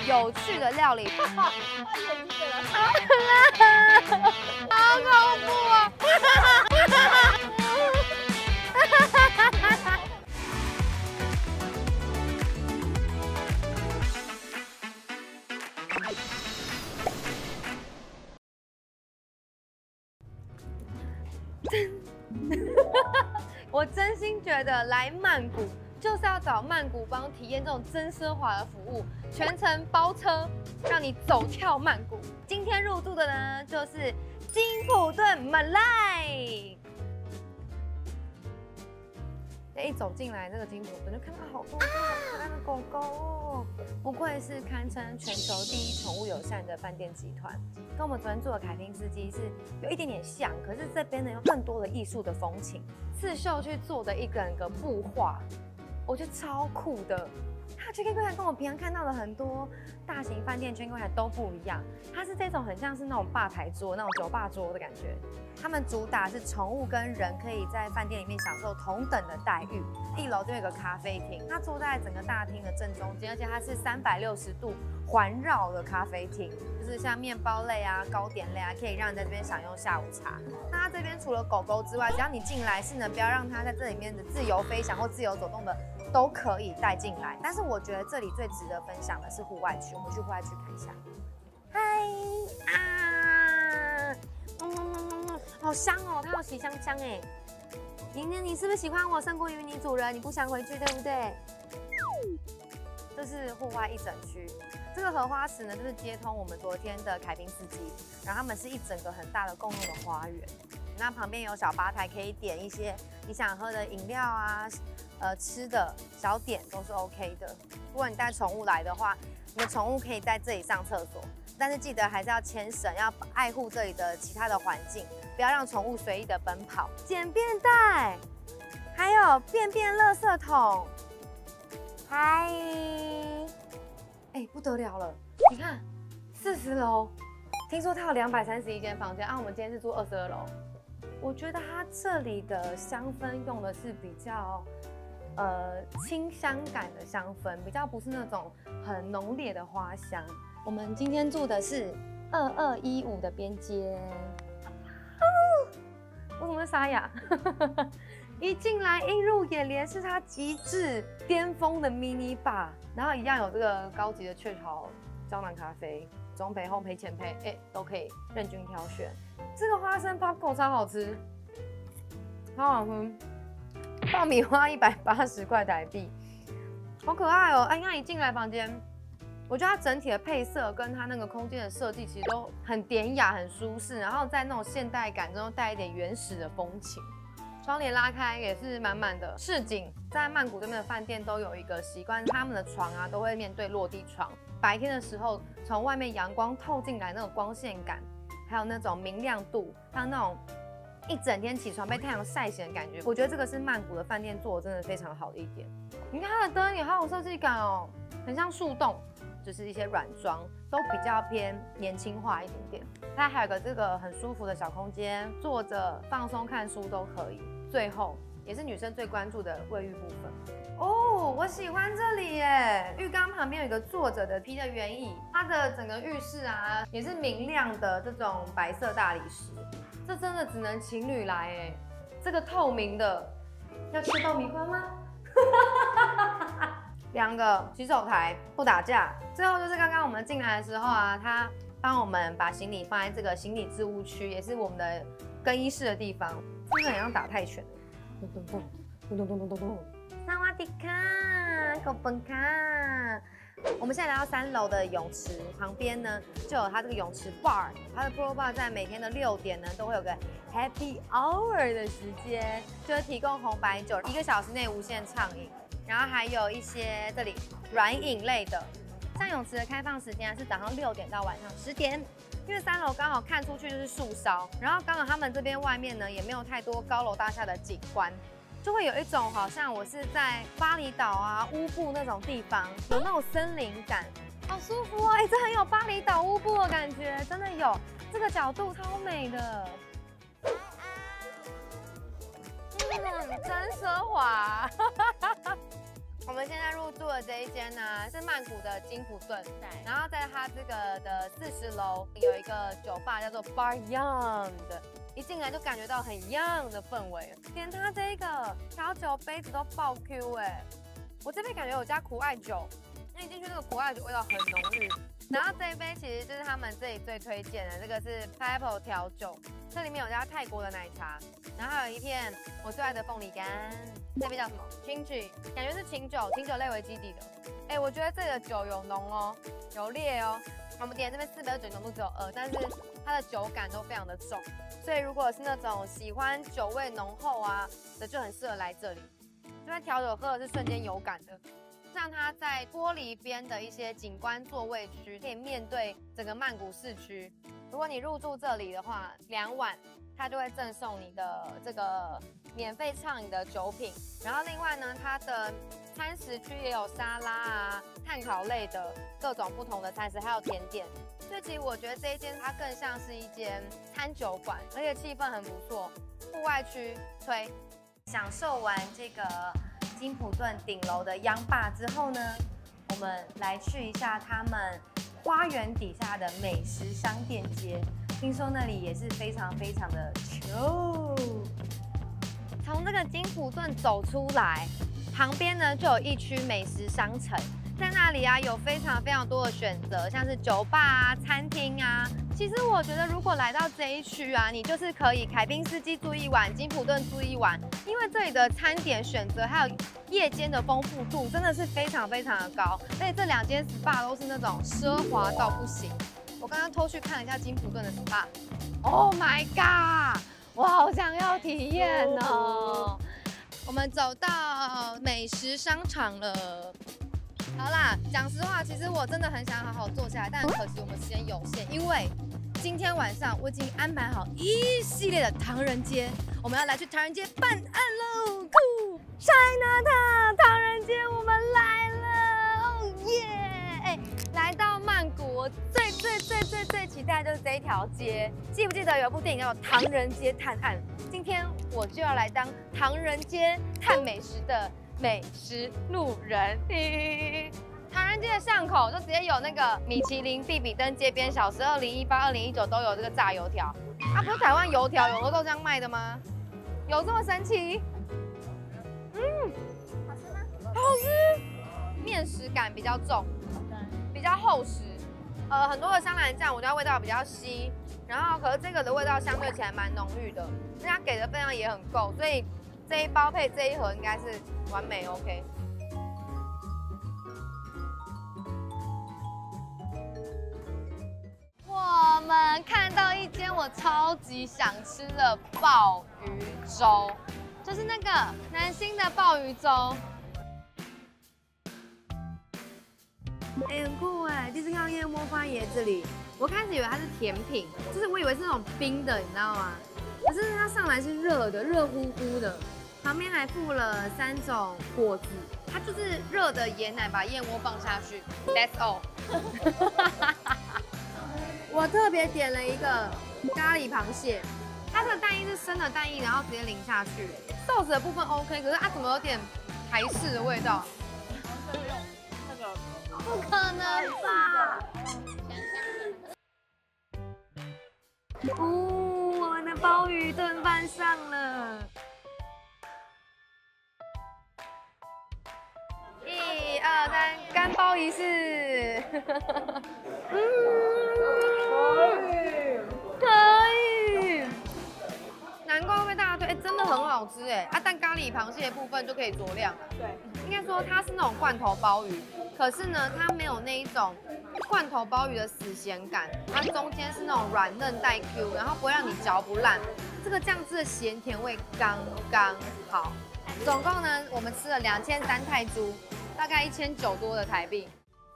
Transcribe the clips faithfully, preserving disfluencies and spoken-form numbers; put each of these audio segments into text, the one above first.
有趣的料理。 他眼睛给了他。 好恐怖啊！我真心觉得来曼谷就是要找曼谷帮体验这种真奢华的服务，全程包车，让你走跳曼谷。今天入住的呢，就是金普顿 Malay。一走进来这个金普顿，就看到好多好可爱的狗狗哦，不愧是堪称全球第一宠物友善的饭店集团。跟我们昨天住的凯宾斯基是有一点点像，可是这边呢有更多的艺术的风情，刺绣去做的一整个布画，我觉得超酷的。它的 check-in 柜台跟我平常看到的很多大型饭店 check-in 柜台都不一样，它是这种很像是那种吧台桌、那种酒吧桌的感觉。他们主打是宠物跟人可以在饭店里面享受同等的待遇。一楼就有个咖啡厅，它坐在整个大厅的正中间，而且它是三百六十度环绕的咖啡厅，就是像面包类啊、糕点类啊，可以让你在这边享用下午茶。那它这边除了狗狗之外，只要你进来是能不要让它在这里面的自由飞翔或自由走动的，都可以带进来。但是我觉得这里最值得分享的是户外区，我们去户外区看一下。嗨啊，嗯，好香哦，它有洗香香哎。宁宁，你是不是喜欢我胜过于你主人？你不想回去对不对？这是户外一整区，这个荷花池呢，就是接通我们昨天的凯宾斯基，然后他们是一整个很大的共用的花园。那旁边有小吧台，可以点一些你想喝的饮料啊，呃，吃的小点都是 OK 的。如果你带宠物来的话，你的宠物可以在这里上厕所，但是记得还是要牵绳，要爱护这里的其他的环境，不要让宠物随意的奔跑。捡便袋，还有便便垃圾桶。嗨，哎，不得了了！你看，四十楼，听说它有两百三十一间房间啊，我们今天是住二十二楼。我觉得它这里的香氛用的是比较呃清香感的香氛，比较不是那种很浓烈的花香。我们今天住的是二二一五的边间。我怎么会沙哑？一进来映入眼帘是它极致巅峰的 mini bar， 然后一样有这个高级的雀巢胶囊咖啡，中培、烘焙、浅焙，哎，都可以任君挑选。这个花生 popcorn 超好吃，超好喝。爆米花一百八十块台币，好可爱哦！哎，你看一进来房间，我觉得它整体的配色跟它那个空间的设计其实都很典雅、很舒适，然后在那种现代感中带一点原始的风情。窗帘拉开也是满满的市景，在曼谷这边的饭店都有一个习惯，他们的床啊都会面对落地窗。白天的时候，从外面阳光透进来那种光线感，还有那种明亮度，还有那种一整天起床被太阳晒醒的感觉，我觉得这个是曼谷的饭店做的真的非常好的一点。你看它的灯也好有设计感哦，很像树洞，就是一些软装都比较偏年轻化一点点。它还有个这个很舒服的小空间，坐着放松看书都可以。最后也是女生最关注的卫浴部分哦，我喜欢这里耶！浴缸旁边有一个坐着的皮的圆椅，它的整个浴室啊也是明亮的这种白色大理石，这真的只能情侣来哎！这个透明的，要吃爆米花吗？两个洗手台不打架。最后就是刚刚我们进来的时候啊，他帮我们把行李放在这个行李置物区，也是我们的更衣室的地方。真的很像打泰拳，咚咚咚咚咚咚咚咚咚。萨瓦迪卡，狗本卡。我们现在来到三楼的泳池旁边呢，就有它这个泳池 bar， 它的 pro bar 在每天的六点呢都会有个 happy hour 的时间，就是提供红白酒，一个小时内无限畅饮，然后还有一些这里软饮类的。像泳池的开放时间是早上六点到晚上十点。因为三楼刚好看出去就是树梢，然后刚好他们这边外面呢也没有太多高楼大厦的景观，就会有一种好像我是在巴厘岛啊、乌布那种地方，有那种森林感，好舒服啊！哎，这很有巴厘岛乌布的感觉，真的有，这个角度超美的，嗯，真奢华。 我们现在入住的这一间呢、啊，是曼谷的金普顿， 对。 然后在它这个的四十楼有一个酒吧叫做 Bar Young 的，一进来就感觉到很 young 的氛围。连它这个调酒杯子都爆 Q 哎、欸，我这边感觉有加苦艾酒，那一进去那个苦艾酒味道很浓郁。然后这一杯其实就是他们这里最推荐的，这个是 Pineapple 调酒，这里面有加泰国的奶茶，然后还有一片我最爱的凤梨干。这杯叫什么 ？Kimchi， 感觉是清酒，清酒类为基底的。哎，我觉得这里的酒有浓哦，有烈哦。我们点这边四杯的酒浓度只有二，但是它的酒感都非常的重，所以如果是那种喜欢酒味浓厚啊的，就很适合来这里。这边调酒喝的是瞬间有感的。像它在玻璃边的一些景观座位区，可以面对整个曼谷市区。如果你入住这里的话，两晚它就会赠送你的这个免费畅饮的酒品。然后另外呢，它的餐食区也有沙拉啊、炭烤类的各种不同的餐食，还有甜点。所以其实我觉得这一间它更像是一间餐酒馆，而且气氛很不错。户外区推，享受完这个金普顿顶楼的央坝之后呢，我们来去一下他们花园底下的美食商店街，听说那里也是非常非常的球。从这个金普顿走出来，旁边呢就有一区美食商城，在那里啊有非常非常多的选择，像是酒吧啊、餐厅啊。其实我觉得，如果来到这一区啊，你就是可以凯宾斯基住一晚，金普顿住一晚，因为这里的餐点选择还有夜间的丰富度真的是非常非常的高，而且这两间 S P A 都是那种奢华到不行。我刚刚偷去看了一下金普顿的 S P A，Oh my god， 我好想要体验哦！我们走到美食商场了。好啦，讲实话，其实我真的很想好好坐下来，但很可惜我们时间有限，因为今天晚上我已经安排好一系列的唐人街，我们要来去唐人街办案喽！酷 ，Chinatown 唐人街，我们来了，哦耶！哎，来到曼谷，我最最最最最期待就是这一条街。记不记得有部电影叫做《唐人街探案》？今天我就要来当唐人街探美食的美食路人。唐人街的巷口就直接有那个米其林必比登街边小吃，二零一八、二零一九都有这个炸油条。啊，不是台湾油条有的都这样卖的吗？有这么神奇？嗯， 好吃吗？ 好吃，面食感比较重，比较厚实。呃，很多的香兰酱，我觉得味道比较稀，然后可是这个的味道相对起来蛮浓郁的，因为它给的分量也很够，所以这一包配这一盒应该是完美 OK。我们看到一间我超级想吃的鲍鱼粥，就是那个南星的鲍鱼粥。哎、欸，很酷哎！第一次看到燕窝放在椰子里，我开始以为它是甜品，就是我以为是那种冰的，你知道吗？可是它上来是热的，热乎乎的，旁边还附了三种果子，它就是热的椰奶把燕窝放下去 ，That's all 。我特别点了一个咖喱螃蟹，它这个蛋液是生的蛋液，然后直接淋下去。豆子的部分 OK， 可是它怎么有点台式的味道？不可能吧！哦，我们的鲍鱼炖饭上了。一二三，干鲍仪式。嗯，可以。难怪会被大家推，哎、欸，真的很好吃哎！啊，但咖喱螃蟹的部分就可以酌量了。对，应该说它是那种罐头鲍鱼，可是呢，它没有那一种罐头鲍鱼的死咸感，它中间是那种软嫩带 Q， 然后不会让你嚼不烂。这个酱汁的咸甜味刚刚好。总共呢，我们吃了两千三泰铢，大概一千九多的台币。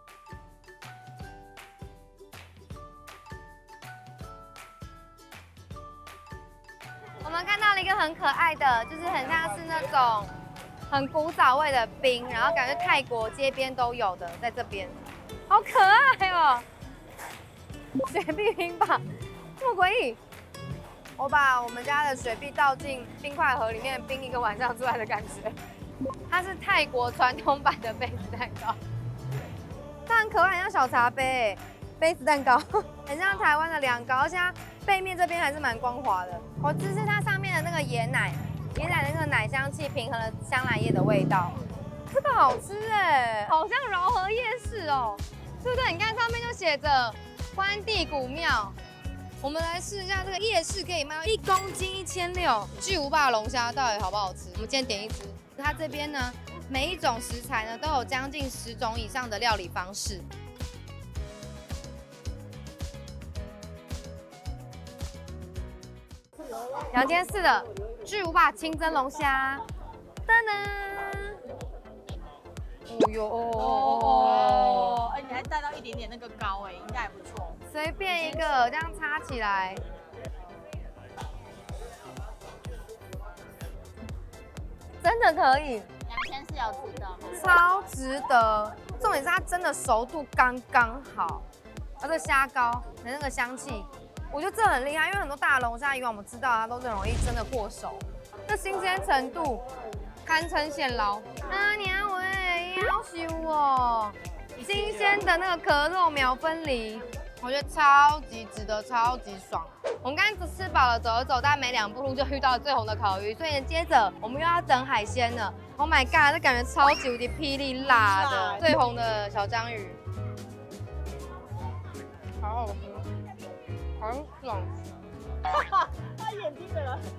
我们看到了一个很可爱的，就是很像是那种很古早味的冰，然后感觉泰国街边都有的，在这边，好可爱哦！雪碧冰棒，这么诡异。我把我们家的雪碧倒进冰块盒里面冰一个晚上出来的感觉。 它是泰国传统版的杯子蛋糕，它很可爱，很像小茶杯，杯子蛋糕，很像台湾的凉糕，而且它背面这边还是蛮光滑的。我吃是它上面的那个椰奶，椰奶的那个奶香气平衡了香兰叶的味道，这个好吃哎，好像饶河夜市哦，对不对？你看上面就写着关帝古庙。我们来试一下这个夜市可以卖到一公斤一千六，巨无霸龙虾到底好不好吃？我们今天点一只。它这边呢，每一种食材呢都有将近十种以上的料理方式。然后今天试的巨无霸清蒸龙虾，噔噔，哦哟哦，哎，你还带到一点点那个膏哎，应该还不错。 随便一个这样插起来，真的可以， 两千是有值得吗？ 超值得。重点是它真的熟度刚刚好，而且虾膏的那个香气，我觉得这很厉害。因为很多大龙虾以往我们知道它都是容易真的过熟，这新鲜程度堪称现捞。啊娘喂，要修哦！新鲜的那个壳肉秒分离。我觉得超级值得，超级爽。我们刚才吃饱了，走了走，大概没两步路就遇到了最红的烤鱼，所以接着我们又要等海鲜了。Oh my god， 这感觉超级无敌霹雳辣的，最红的小章鱼，好好吃，好爽。 他眼睛怎么？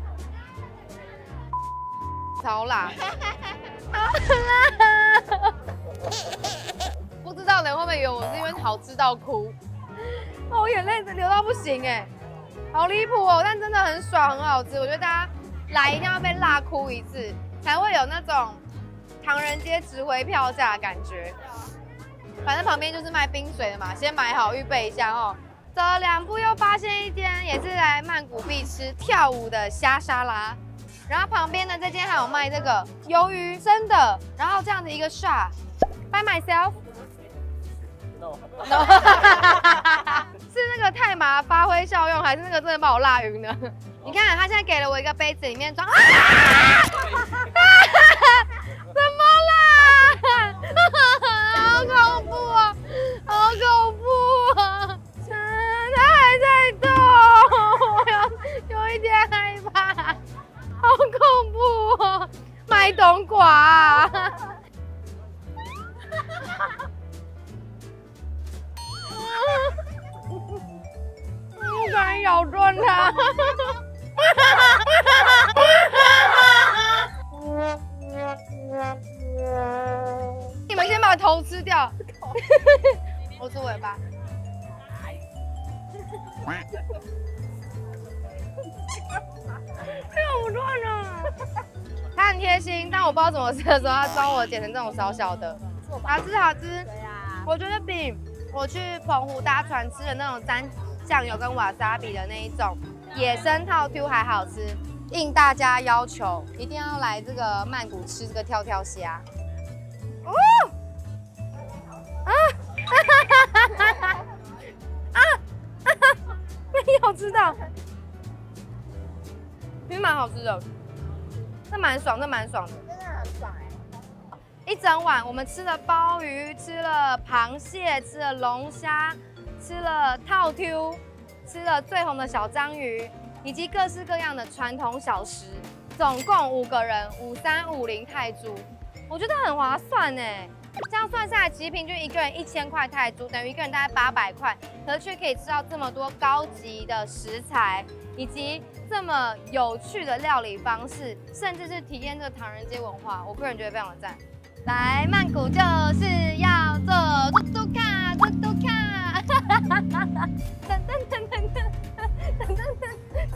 超辣，好辣！不知道人会不会以为我是因为好吃到哭？哦，我眼泪流到不行哎，好离谱哦！但真的很爽，很好吃。我觉得大家来一定要被辣哭一次，才会有那种唐人街值回票价的感觉。反正旁边就是卖冰水的嘛，先买好预备一下哦。走了两步又发现一间也是来曼谷必吃跳舞的虾沙拉，然后旁边呢这间还有卖这个鱿鱼生的，然后这样子一个 shot。By myself。No， no 是那个太麻发挥效用，还是那个真的把我辣晕了？你看，他现在给了我一个杯子，里面装啊！怎么啦？好恐怖啊！好恐怖啊！它还在动，我有有一点害怕，好恐怖哦！卖冬瓜啊！不敢咬断它。你们先把头吃掉，我吃尾巴。咬不断了。它很贴心，但我不知道怎么吃的时候，它教我剪成这种小小的。好吃好吃。对呀。我觉得比我去澎湖搭船吃的那种沾酱油跟瓦萨比的那一种野生套 Q 还好吃。应大家要求，一定要来这个曼谷吃这个跳跳虾。哦，啊，哈哈哈哈啊，没有吃到，其实蛮好吃的，这蛮爽，这蛮爽的， 真的很爽哎。 一整碗我们吃了鲍鱼，吃了螃蟹，吃了龙虾，吃了套 Q， 吃了最红的小章鱼。以及各式各样的传统小食，总共五个人，五三五零泰铢，我觉得很划算哎。这样算下来，其实平均一个人一千块泰铢，等于一个人大概八百块，可是却可以吃到这么多高级的食材，以及这么有趣的料理方式，甚至是体验这个唐人街文化，我个人觉得非常的赞。来曼谷就是要做嘟嘟卡，嘟嘟卡，噔噔噔噔噔噔噔噔。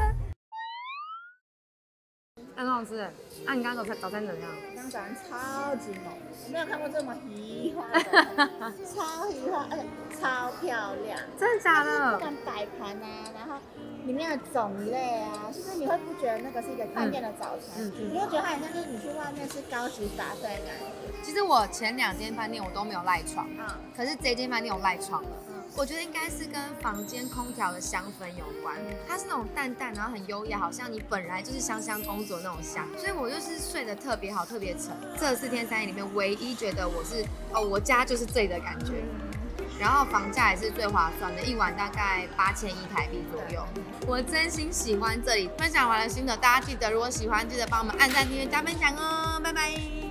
很好吃哎！啊，你刚刚早餐早餐怎么样？ 刚早餐超级浓，我没有看过这么移花的，超移花，而且超漂亮。 真的假的？ 看摆盘啊，然后里面的种类啊，就是你会不觉得那个是一个饭店的早餐，嗯嗯、你会觉得它很像就是你去外面吃高级法餐感觉。 其实我前两间饭店我都没有赖床，嗯，可是这间饭店我赖床了。嗯， 我觉得应该是跟房间空调的香氛有关，它是那种淡淡，然后很优雅，好像你本来就是香香公主的那种香，所以我就是睡得特别好，特别沉。这四天三夜里面，唯一觉得我是哦，我家就是这里的感觉。然后房价也是最划算的，一晚大概八千一台币左右。我真心喜欢这里，分享完了心得，大家记得如果喜欢，记得帮我们按赞、订阅、加分享哦，拜拜。